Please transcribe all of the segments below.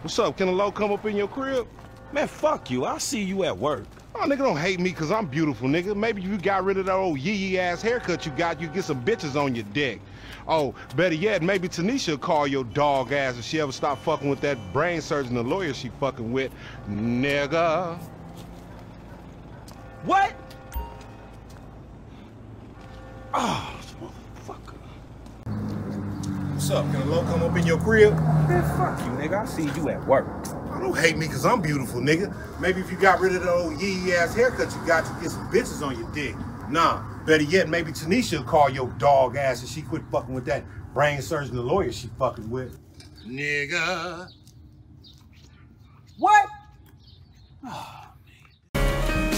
What's up? Can a low come up in your crib? Man, fuck you. I'll see you at work. Oh, nigga, don't hate me because I'm beautiful, nigga. Maybe if you got rid of that old yee-yee-ass haircut you got, you get some bitches on your dick. Oh, better yet, maybe Tanisha will call your dog ass if she ever stop fucking with that brain surgeon, the lawyer she fucking with, nigga. What? Oh, motherfucker. What's up? Can a low come up in your crib? Man, fuck you, nigga. I'll see you at work. Oh, don't hate me because I'm beautiful, nigga. Maybe if you got rid of the old yee-yee-ass haircut you got, you get some bitches on your dick. Nah, better yet, maybe Tanisha will call your dog ass if she quit fucking with that brain surgeon, the lawyer she fucking with. Nigga. What? Oh, man.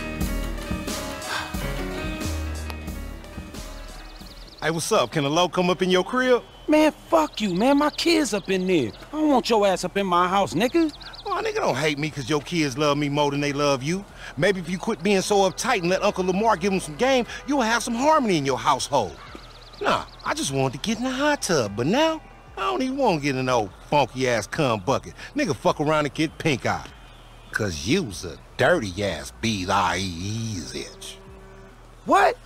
Hey, what's up? Can a low come up in your crib? Man, fuck you, man. My kids up in there. I don't want your ass up in my house, nigga. Oh, nigga, don't hate me because your kids love me more than they love you. Maybe if you quit being so uptight and let Uncle Lamar give them some game, you'll have some harmony in your household. Nah, I just wanted to get in the hot tub, but now, I don't even want to get in an old funky-ass cum bucket. Nigga, fuck around and get pink-eye. Cause you's a dirty-ass B-I-E-E-itch. What?